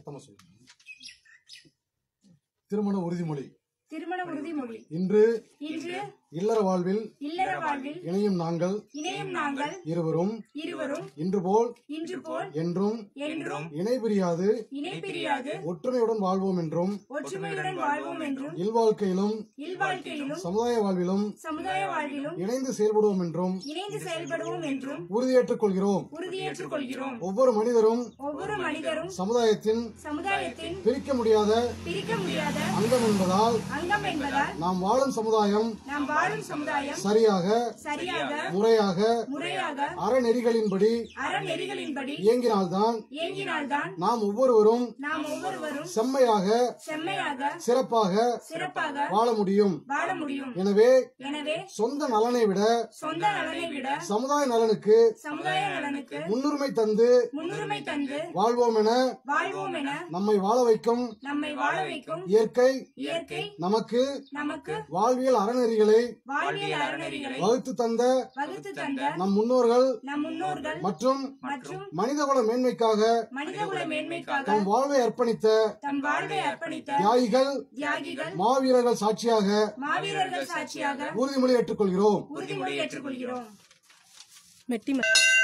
சத்தமா சொல்லுங்க. திருமண உறுதிமொழி. திருமண உறுதிமொழி. இன்று இல்லற வாழ்வில் இணையும் நாங்கள் இருவரும் இன்று போல் என்றும் இணைபிரியாது ஒற்றுமையுடன் வாழ்வோம் என்றும் இல்வாழ்க்கையிலும் சமுதாய வாழ்விலும் இணைந்து செயல்படுவோம் என்றும் உறுதியேற்றுக் கொள்கிறோம். ஒவ்வொரு மனிதரும் சமுதாயத்தின் பிரிக்க முடியாத அங்கம் என்பதால் நாம் வாழும் சமுதாயம் சரியாக முறையாக அறநெறிகளின்படி இயங்கினால்தான் நாம் ஒவ்வொருவரும் செம்மையாக சிறப்பாக வாழ முடியும். எனவே சொந்த நலனை விட சமுதாய நலனுக்கு முன்னுரிமை தந்து வாழ்வோம் என நம்மை வாழ வைக்கும் இயற்கை நமக்கு வாழ்வியல் அறநெறிகளை வகுத்து தந்த நம் முன்னோர்கள் மற்றும் மனிதகுல மேன்மைக்காக தம் வாழ்வை அர்ப்பணித்த தியாகிகள் மாவீரர்கள் சாட்சியாக உறுதிமொழி ஏற்றுக்கொள்கிறோம்.